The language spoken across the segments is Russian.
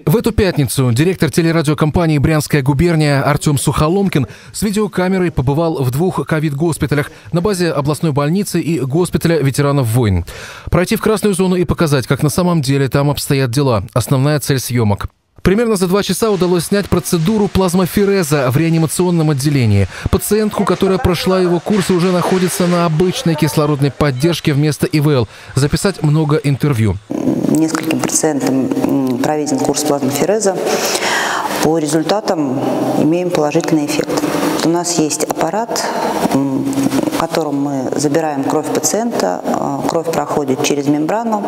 В эту пятницу директор телерадиокомпании «Брянская губерния» Артем Сухоломкин с видеокамерой побывал в двух ковид-госпиталях на базе областной больницы и госпиталя ветеранов войн. Пройти в красную зону и показать, как на самом деле там обстоят дела – основная цель съемок. Примерно за 2 часа удалось снять процедуру плазмофереза в реанимационном отделении. Пациентку, которая прошла его курсы, уже находится на обычной кислородной поддержке вместо ИВЛ. Записать много интервью. Нескольким пациентам проведен курс плазмофереза. По результатам имеем положительный эффект. У нас есть аппарат, которым мы забираем кровь пациента. Кровь проходит через мембрану,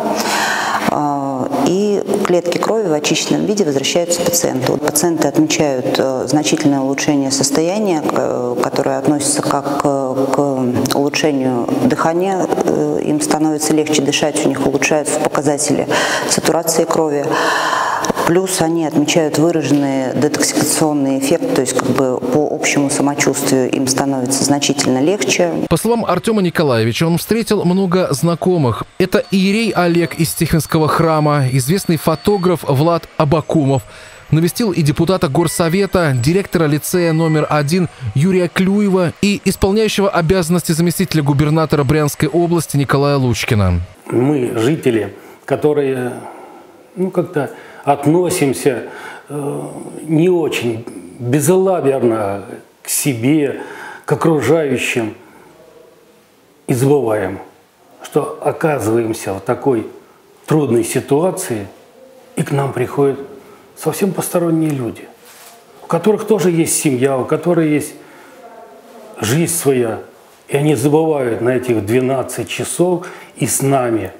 и клетки крови в очищенном виде возвращаются пациенту. Пациенты отмечают значительное улучшение состояния, которое относится как к улучшению дыхания. Им становится легче дышать, у них улучшаются показатели сатурации крови. Плюс они отмечают выраженный детоксикационный эффект, то есть по общему самочувствию им становится значительно легче. По словам Артема Николаевича, он встретил много знакомых. Это иерей Олег из Тихвинского храма, известный фотограф Влад Абакумов. Навестил и депутата горсовета, директора лицея номер 1 Юрия Клюева и исполняющего обязанности заместителя губернатора Брянской области Николая Лучкина. Мы, жители, которые как-то относимся не очень безалаберно к себе, к окружающим, и забываем, что оказываемся в такой трудной ситуации, и к нам приходят совсем посторонние люди, у которых тоже есть семья, у которых есть жизнь своя, и они забывают на этих 12 часов и с нами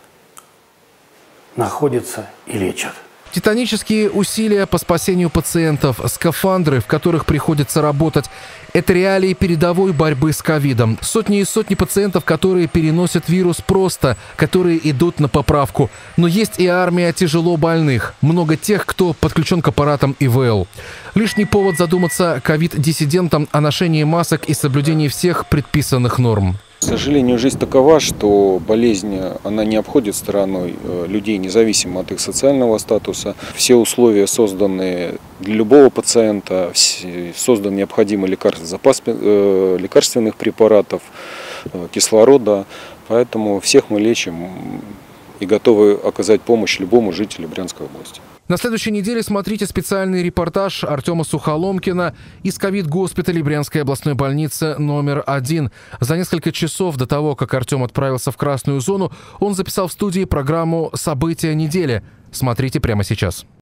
находятся и лечат. Титанические усилия по спасению пациентов, скафандры, в которых приходится работать – это реалии передовой борьбы с ковидом. Сотни и сотни пациентов, которые переносят вирус просто, которые идут на поправку. Но есть и армия тяжело больных. Много тех, кто подключен к аппаратам ИВЛ. Лишний повод задуматься ковид-диссидентам о ношении масок и соблюдении всех предписанных норм. К сожалению, жизнь такова, что болезнь, она не обходит стороной людей, независимо от их социального статуса. Все условия созданы для любого пациента, создан необходимый запас лекарственных препаратов, кислорода. Поэтому всех мы лечим и готовы оказать помощь любому жителю Брянской области. На следующей неделе смотрите специальный репортаж Артема Сухоломкина из ковид-госпиталя Брянской областной больницы номер 1. За несколько часов до того, как Артем отправился в красную зону, он записал в студии программу «События недели». Смотрите прямо сейчас.